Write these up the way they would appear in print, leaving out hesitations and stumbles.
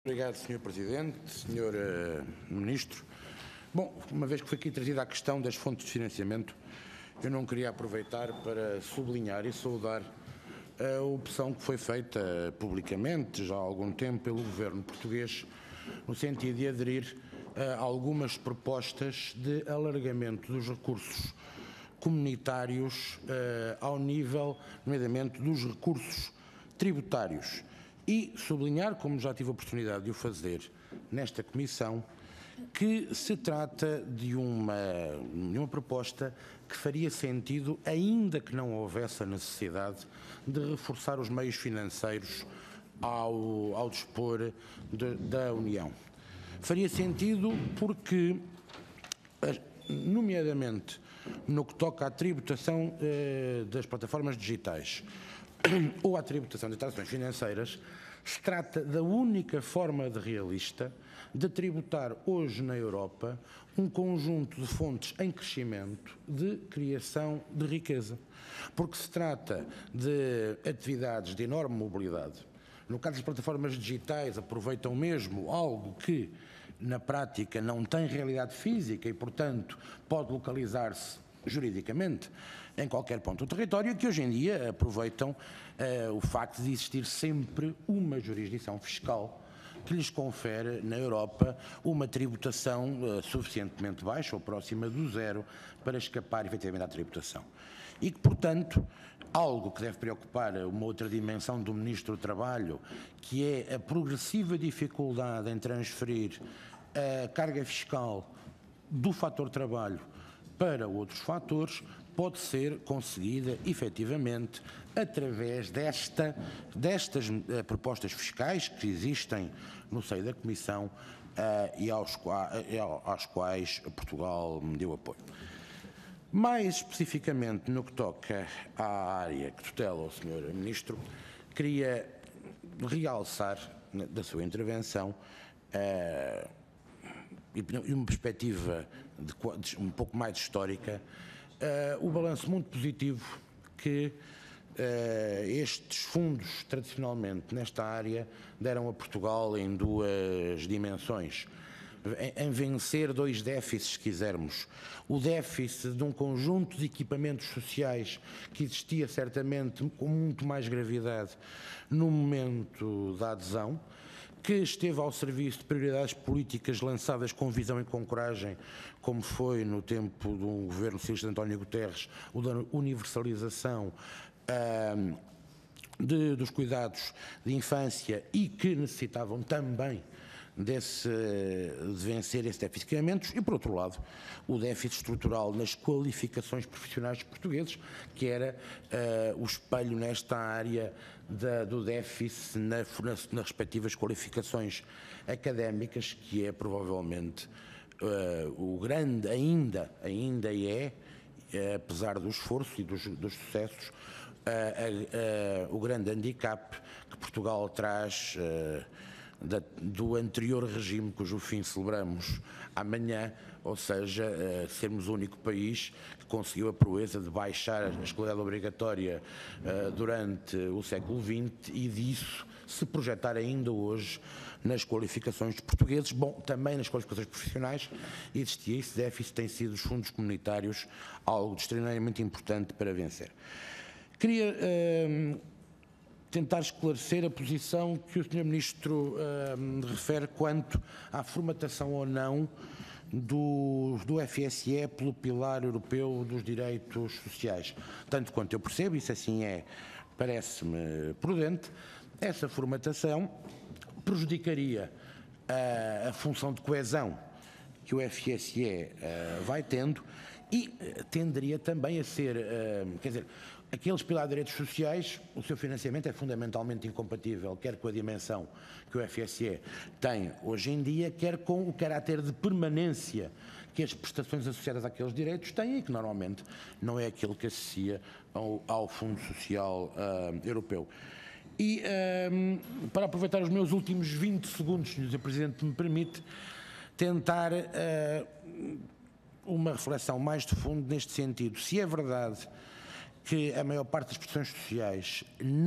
Obrigado, Sr. Presidente, Sr. Ministro. Bom, uma vez que foi aqui trazida a questão das fontes de financiamento, eu não queria aproveitar para sublinhar e saudar a opção que foi feita publicamente já há algum tempo pelo Governo português no sentido de aderir a algumas propostas de alargamento dos recursos comunitários ao nível, nomeadamente, dos recursos tributários. E sublinhar, como já tive a oportunidade de o fazer nesta comissão, que se trata de uma proposta que faria sentido, ainda que não houvesse a necessidade de reforçar os meios financeiros ao dispor da União. Faria sentido porque, nomeadamente no que toca à tributação das plataformas digitais ou à tributação de transações financeiras, se trata da única forma realista de tributar hoje na Europa um conjunto de fontes em crescimento de criação de riqueza. Porque se trata de atividades de enorme mobilidade. No caso das plataformas digitais, aproveitam mesmo algo que, na prática, não tem realidade física e, portanto, pode localizar-se juridicamente em qualquer ponto do território, que hoje em dia aproveitam o facto de existir sempre uma jurisdição fiscal que lhes confere na Europa uma tributação suficientemente baixa ou próxima do zero para escapar efetivamente à tributação. E que, portanto, algo que deve preocupar uma outra dimensão do Ministro do Trabalho, que é a progressiva dificuldade em transferir a carga fiscal do fator trabalho para outros fatores, pode ser conseguida efetivamente através destas propostas fiscais que existem no seio da Comissão e às quais Portugal me deu apoio. Mais especificamente no que toca à área que tutela o Sr. Ministro, queria realçar da sua intervenção e uma perspectiva um pouco mais histórica, o balanço muito positivo que estes fundos, tradicionalmente, nesta área, deram a Portugal em duas dimensões. Em vencer dois déficits, se quisermos. O déficit de um conjunto de equipamentos sociais que existia certamente com muito mais gravidade no momento da adesão, que esteve ao serviço de prioridades políticas lançadas com visão e com coragem, como foi no tempo do governo socialista de António Guterres, o da universalização dos cuidados de infância e que necessitavam também de vencer esse déficit de equipamentos e, por outro lado, o déficit estrutural nas qualificações profissionais dos portugueses, que era o espelho nesta área do déficit nas respectivas qualificações académicas, que é provavelmente o grande, ainda é, apesar do esforço e dos sucessos, o grande handicap que Portugal traz do anterior regime, cujo fim celebramos amanhã, ou seja, sermos o único país que conseguiu a proeza de baixar a escolaridade obrigatória durante o século XX e disso se projetar ainda hoje nas qualificações dos portugueses. Bom, também nas qualificações profissionais existia esse déficit, tem sido os fundos comunitários algo de extraordinariamente importante para vencer. Queria tentar esclarecer a posição que o Sr. Ministro refere quanto à formatação ou não do FSE pelo Pilar Europeu dos Direitos Sociais. Tanto quanto eu percebo, isso assim é, parece-me prudente, essa formatação prejudicaria a função de coesão que o FSE vai tendo e tenderia também a ser, quer dizer, aqueles pilares de direitos sociais, o seu financiamento é fundamentalmente incompatível, quer com a dimensão que o FSE tem hoje em dia, quer com o caráter de permanência que as prestações associadas àqueles direitos têm e que normalmente não é aquilo que associa ao Fundo Social Europeu. E para aproveitar os meus últimos 20 segundos, Sr. Presidente, me permite tentar uma reflexão mais de fundo neste sentido. Se é verdade que a maior parte das prestações sociais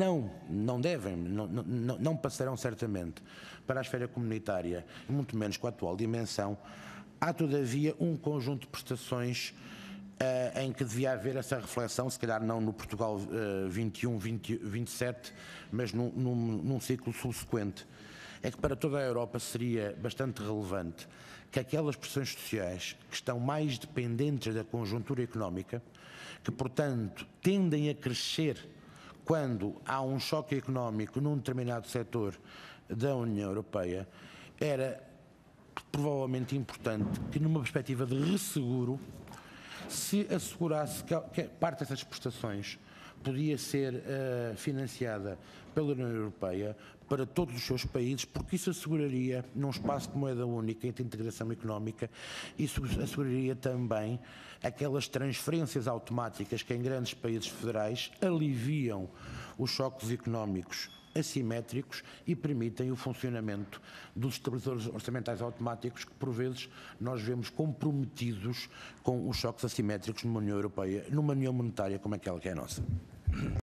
não passarão certamente para a esfera comunitária, muito menos com a atual dimensão, há todavia um conjunto de prestações em que devia haver essa reflexão, se calhar não no Portugal 21-27, mas num ciclo subsequente. É que para toda a Europa seria bastante relevante que aquelas prestações sociais que estão mais dependentes da conjuntura económica, que portanto tendem a crescer quando há um choque económico num determinado setor da União Europeia, era provavelmente importante que numa perspectiva de resseguro se assegurasse que parte dessas prestações podia ser financiada pela União Europeia para todos os seus países, porque isso asseguraria, num espaço de moeda única e de integração económica, isso asseguraria também aquelas transferências automáticas que em grandes países federais aliviam os choques económicos assimétricos e permitem o funcionamento dos estabilizadores orçamentais automáticos que, por vezes, nós vemos comprometidos com os choques assimétricos numa União Europeia, numa União Monetária como aquela que é a nossa.